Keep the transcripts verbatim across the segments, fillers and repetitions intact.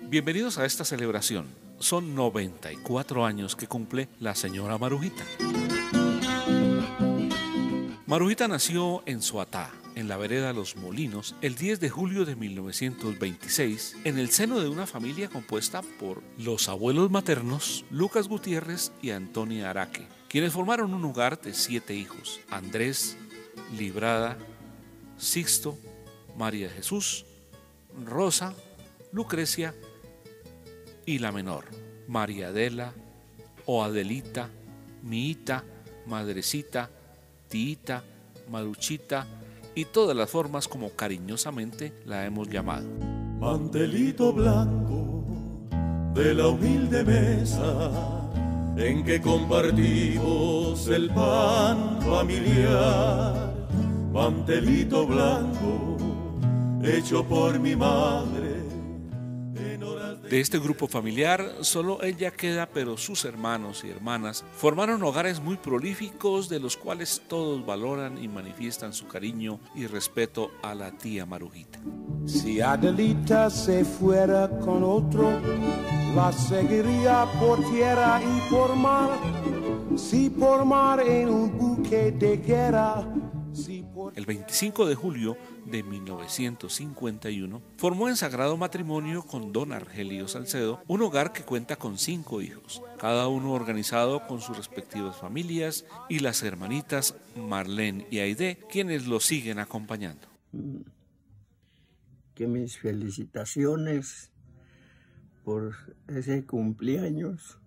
Bienvenidos a esta celebración. Son noventa y cuatro años que cumple la señora Marujita. Marujita nació en Soatá, en la vereda Los Molinos, el diez de julio de mil novecientos veintiséis, en el seno de una familia compuesta por los abuelos maternos Lucas Gutiérrez y Antonia Araque, quienes formaron un hogar de siete hijos: Andrés, Librada, Sixto, María Jesús, Rosa, Lucrecia y la menor, María Adela o Adelita, Miita, Madrecita, Tiita, Maruchita y todas las formas como cariñosamente la hemos llamado. Mantelito blanco de la humilde mesa en que compartimos el pan familiar. Mantelito blanco hecho por mi madre. De este grupo familiar solo ella queda, pero sus hermanos y hermanas formaron hogares muy prolíficos de los cuales todos valoran y manifiestan su cariño y respeto a la tía Marujita. Si Adelita se fuera con otro, la seguiría por tierra y por mar. Si por mar en un buque de guerra. Si por... El veinticinco de julio de mil novecientos cincuenta y uno formó en sagrado matrimonio con don Argelio Salcedo un hogar que cuenta con cinco hijos, cada uno organizado con sus respectivas familias, y las hermanitas Marlene y Aide, quienes lo siguen acompañando. Que mis felicitaciones por ese cumpleaños,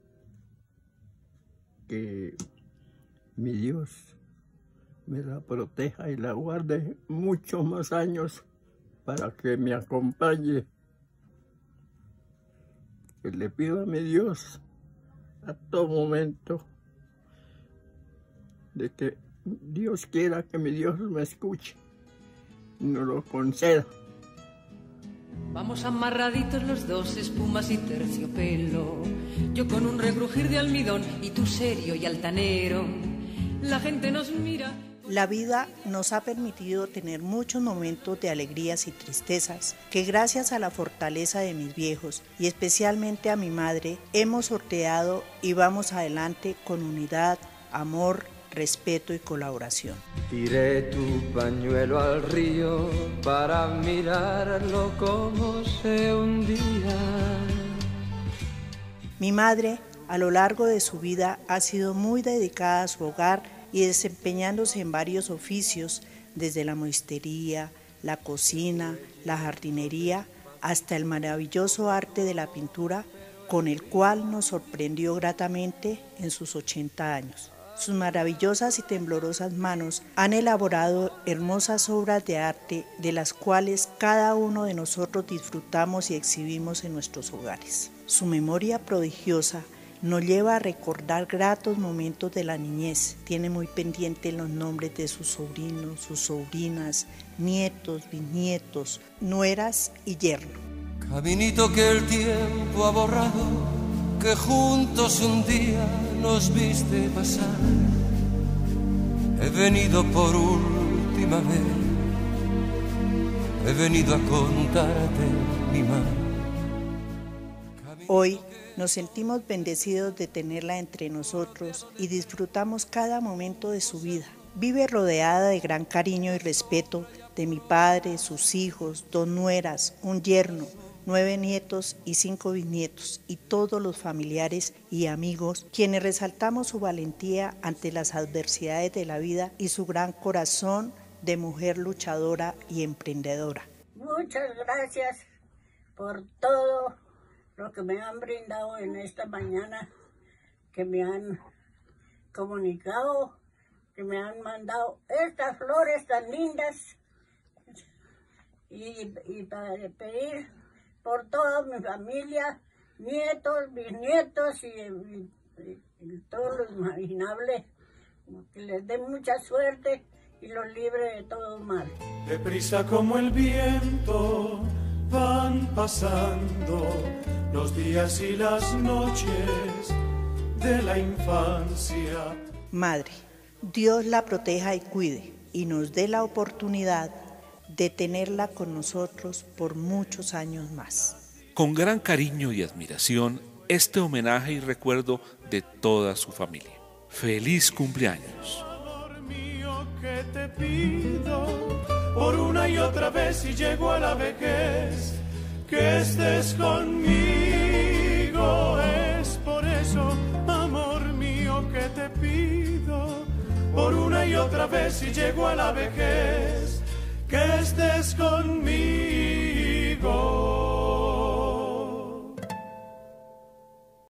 que mi Dios me la proteja y la guarde muchos más años para que me acompañe. Que le pido a mi Dios a todo momento de que Dios quiera que mi Dios me escuche y nos lo conceda. Vamos amarraditos los dos, espumas y terciopelo, yo con un regrujir de almidón y tú serio y altanero. La gente nos mira. La vida nos ha permitido tener muchos momentos de alegrías y tristezas que, gracias a la fortaleza de mis viejos y especialmente a mi madre, hemos sorteado y vamos adelante con unidad, amor, respeto y colaboración. Tiré tu pañuelo al río para mirarlo como se hundía. Mi madre, a lo largo de su vida, ha sido muy dedicada a su hogar y desempeñándose en varios oficios, desde la modistería, la cocina, la jardinería, hasta el maravilloso arte de la pintura, con el cual nos sorprendió gratamente en sus ochenta años. Sus maravillosas y temblorosas manos han elaborado hermosas obras de arte, de las cuales cada uno de nosotros disfrutamos y exhibimos en nuestros hogares. Su memoria prodigiosa nos lleva a recordar gratos momentos de la niñez. Tiene muy pendiente los nombres de sus sobrinos, sus sobrinas, nietos, bisnietos, nueras y yerno. Caminito que el tiempo ha borrado, que juntos un día nos viste pasar. He venido por última vez, he venido a contarte mi mal. Hoy nos sentimos bendecidos de tenerla entre nosotros y disfrutamos cada momento de su vida. Vive rodeada de gran cariño y respeto de mi padre, sus hijos, dos nueras, un yerno, nueve nietos y cinco bisnietos, y todos los familiares y amigos, quienes resaltamos su valentía ante las adversidades de la vida y su gran corazón de mujer luchadora y emprendedora. Muchas gracias por todo lo que me han brindado en esta mañana, que me han comunicado, que me han mandado estas flores tan lindas, y, y para pedir por toda mi familia, nietos, bisnietos y, y, y, y todo lo imaginable, que les dé mucha suerte y los libre de todo mal. Deprisa como el viento van pasando los días y las noches de la infancia. Madre, Dios la proteja y cuide y nos dé la oportunidad de tenerla con nosotros por muchos años más. con gran cariño y admiración este homenaje y recuerdo de toda su familia. ¡Feliz cumpleaños! Amor mío, que te pido por una y otra vez si llego a la vejez, que estés conmigo. Es por eso, amor mío, que te pido por una y otra vez si llego a la vejez, que estés conmigo.